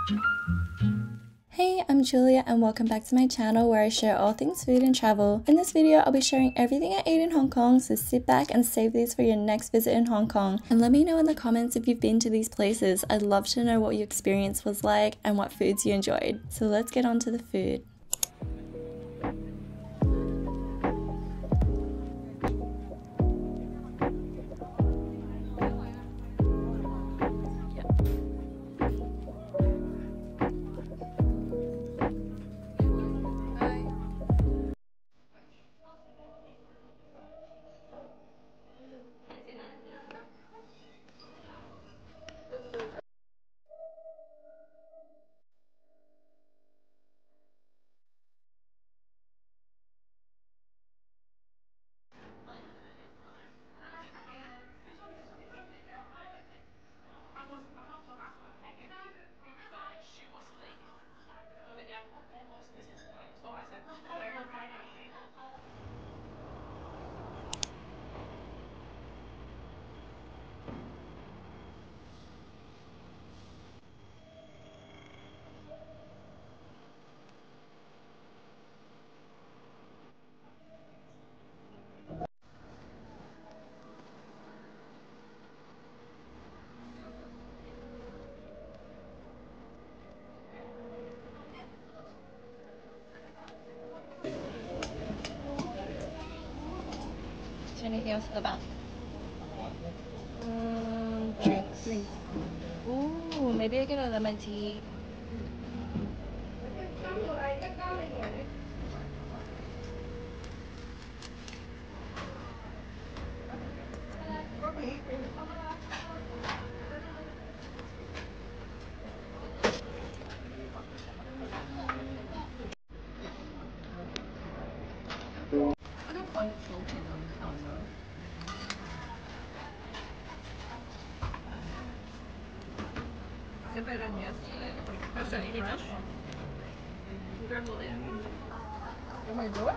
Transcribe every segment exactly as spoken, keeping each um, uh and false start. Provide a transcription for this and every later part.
Hey, I'm Julia and welcome back to my channel where I share all things food and travel. In this video, I'll be sharing everything I ate in Hong Kong, so sit back and save these for your next visit in Hong Kong. And let me know in the comments if you've been to these places. I'd love to know what your experience was like and what foods you enjoyed. So let's get on to the food. Is there anything else at the back? Um, drinks. Ooh, maybe I get a lemon tea. Is there anything else? Can we do it?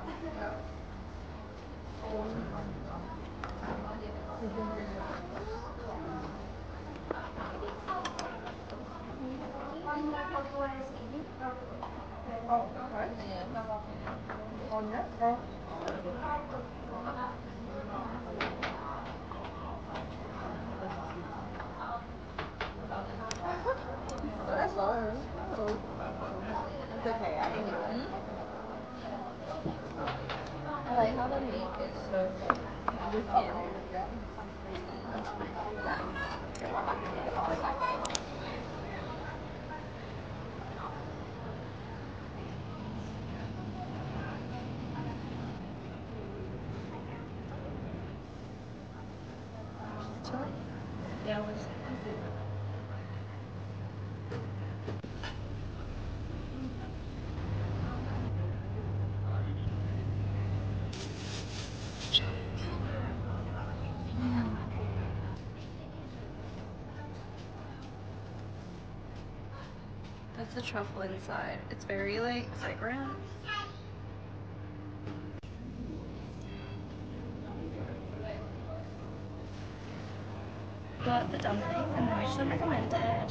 Oh, okay. Oh, yeah. Oh. That's fine. Oh. It's okay. I can do it. I like how the meat is so thick within. Yeah, it was. That's the truffle inside. It's very like fragrant. Got the dumpling and the Michelin recommended.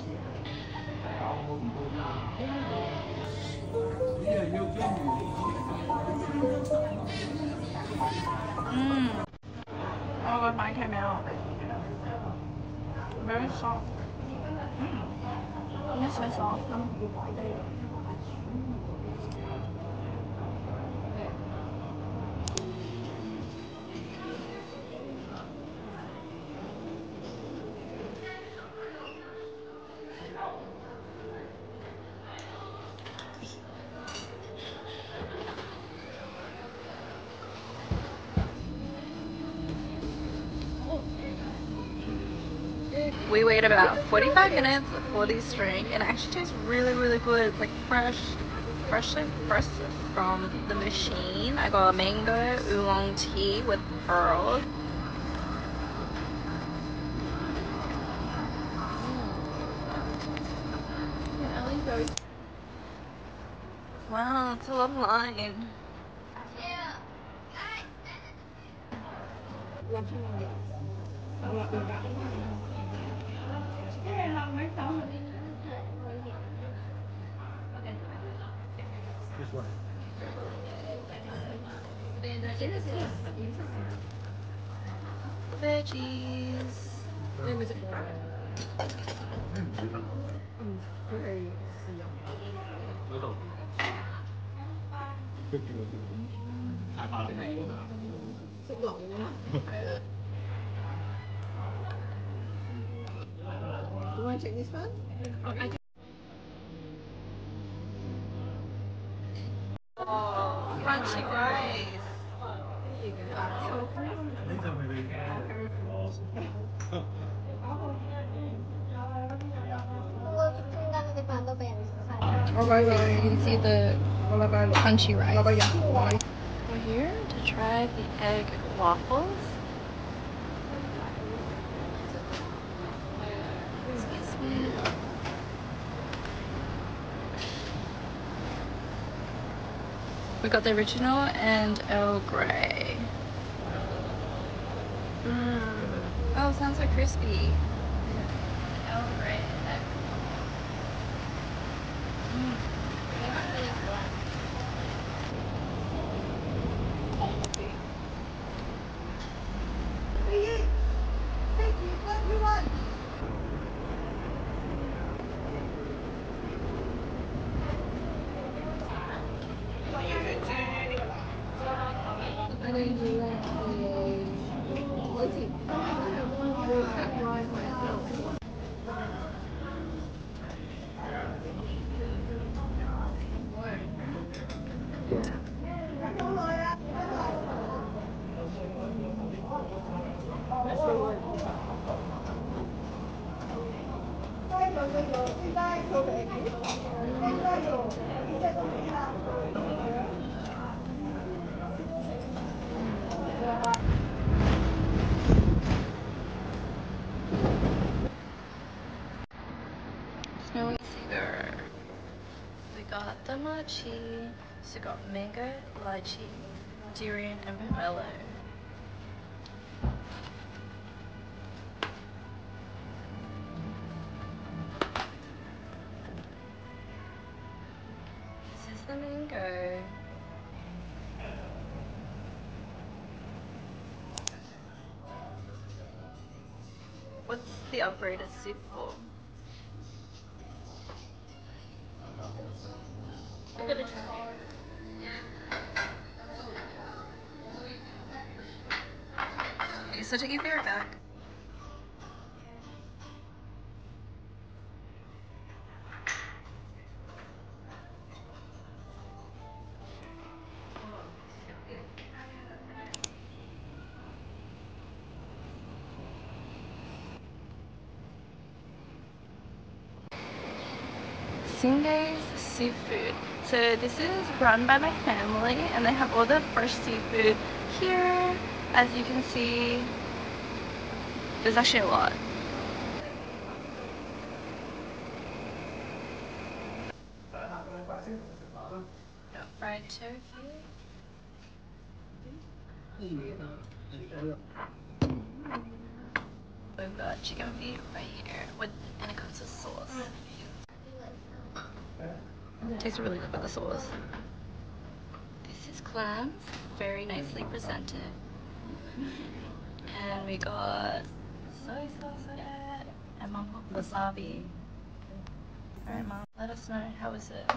Mmm. Oh god, mine came out. Very soft. Mmm. It's so soft. We wait about forty-five minutes for this drink and it actually tastes really really good. It's like fresh, freshly pressed from the machine. I got a mango oolong tea with pearls. Wow, it's a long line. Veggies. You want to take this one? Oh, crunchy rice. You can see the crunchy rice. We're here to try the egg waffles. Excuse me. We got the original and Earl Grey. Mm. Oh, sounds so crispy. Earl Grey egg. Mm. Snowy Seagull. We got the mochi. So we got mango, lychee, durian, and pomelo. This is the mango. What's the upgraded soup for? Okay, so to give your back. Singe's Seafood. So this is run by my family and they have all the fresh seafood here. As you can see, there's actually a lot. Got fried tofu. We've got chicken feet right here with, and it comes with sauce. Tastes really good with the sauce. This is clams, very nicely presented. And we got soy sauce with it, and mom put wasabi. Alright mom, let us know, how is it?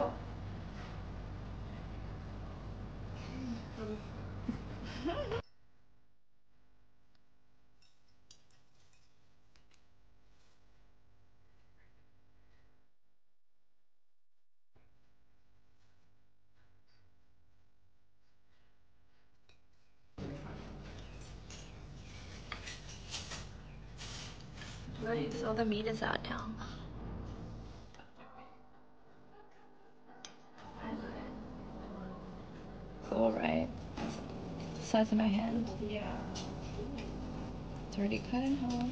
Nice, all the meat is out now. Cool, right? The size of my hand. Yeah. It's already cut in half.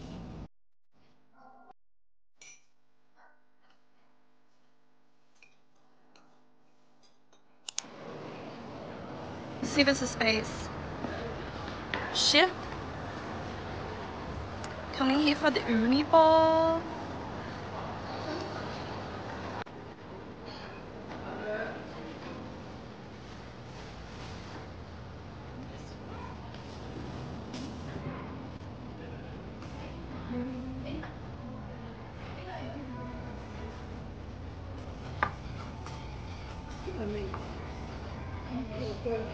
See if it's a space. Shit. Coming here for the uni ball. for me. Good.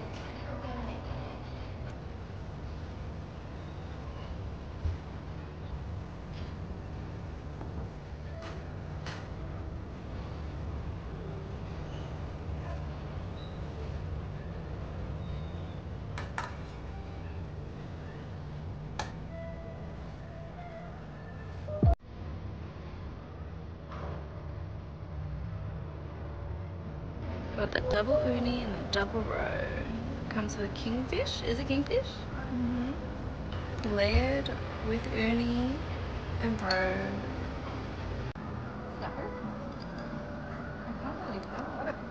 Got the double uni and the double roe. Comes with kingfish. Is it kingfish? Mm-hmm. Layered with uni and roe. Snapper? I can't really tell.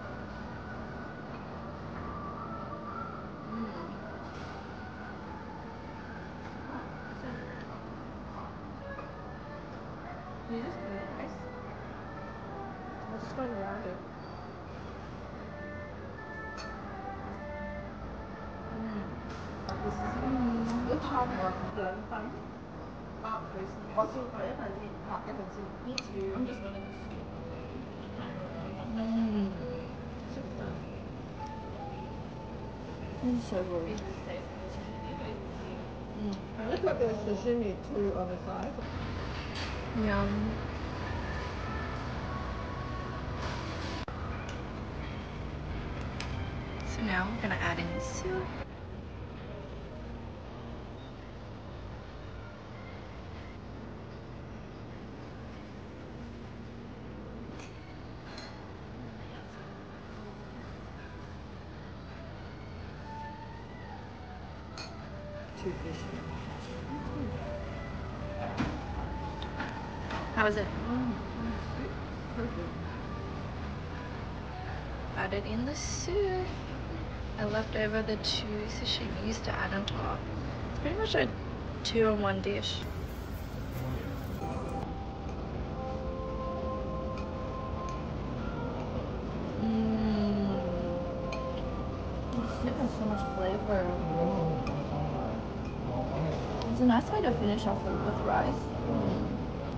Mm. You just put it in rice? I'm just going around it. Rất thơm ngọt lẫn tắm. Có su có rất là gì ngọt cái phần su. Me too. I'm just gonna just. Mmm. This is so good. Mm. And look at the sashimi too on the side. Yum. So now we're gonna add in the soup. Two fish. How is it? Mm. Perfect. Add it in the soup. I left over the two sashimis to add on top. It's pretty much a two-in-one dish. Mmm. The soup has so much flavor. It's a nice way to finish off with rice. Mm.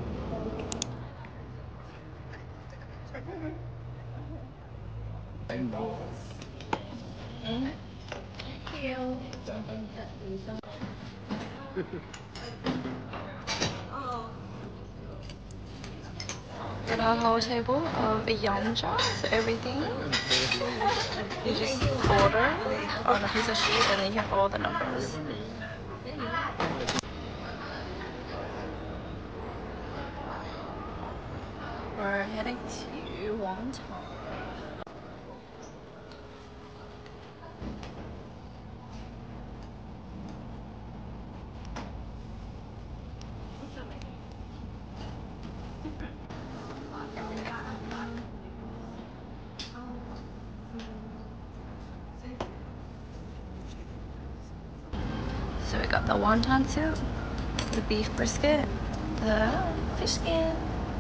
Thank you. Got a whole table of yum cha, so everything you just order on a piece of sheet and then you have all the numbers. We're heading to Wonton. So we got the wonton soup, the beef brisket, the fish skin.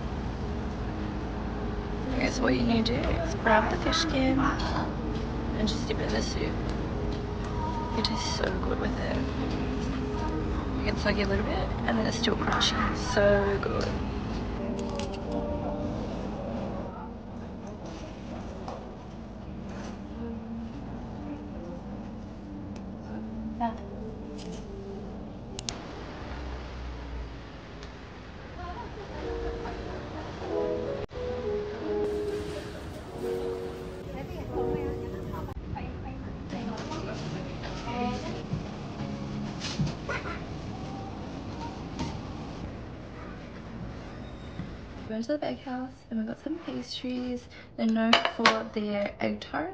I guess what you need to do is grab the fish skin and just dip it in the soup. It tastes so good with it. It gets soggy a little bit and then it's still crunchy. So good. Yeah. We went to the bakehouse and we got some pastries. They're known for their egg tarts.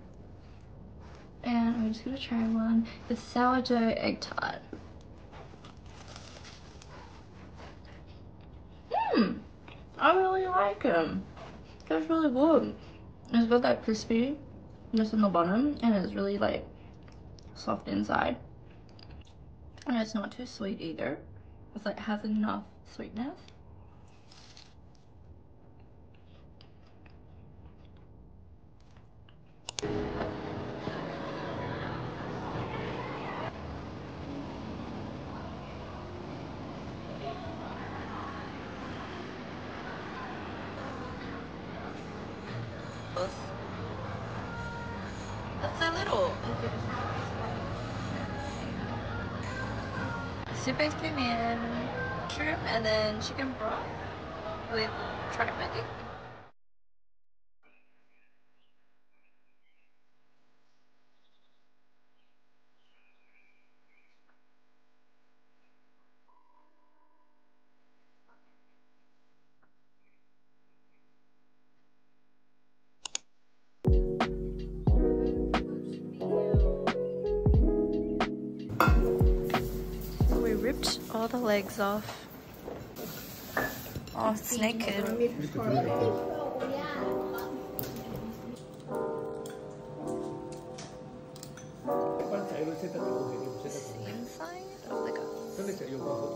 And I'm just gonna try one. The sourdough egg tart. Mmm! I really like them. That's really good. It's got that crispiness in the bottom and it's really like soft inside. And it's not too sweet either. It's like has enough sweetness. Soup-based premium shrimp and then chicken broth with tripe, I think. We ripped all the legs off. Oh, it's naked. Inside of the gut.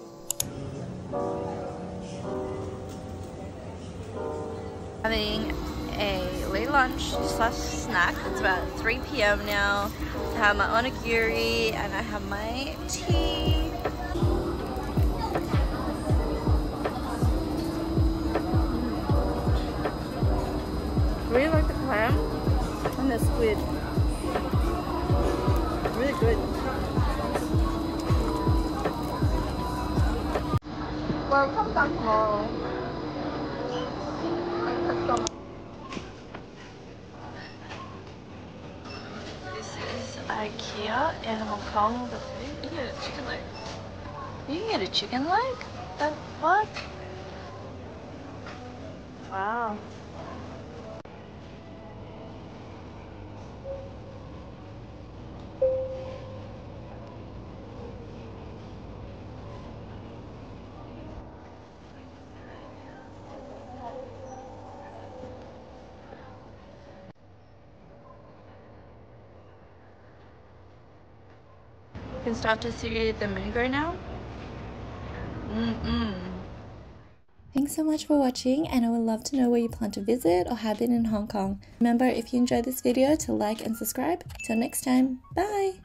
Having a late lunch slash snack. It's about three p m now. I have my onigiri and I have my tea. I really like the clam and the squid. Really good. Welcome back home. This is IKEA in Hong Kong. The food. You can get a chicken leg. You can get a chicken leg? That what? Wow. You can start to see the moon go now. Mm-mm. Thanks so much for watching, and I would love to know where you plan to visit or have been in Hong Kong. Remember, if you enjoyed this video, to like and subscribe. Till next time, bye!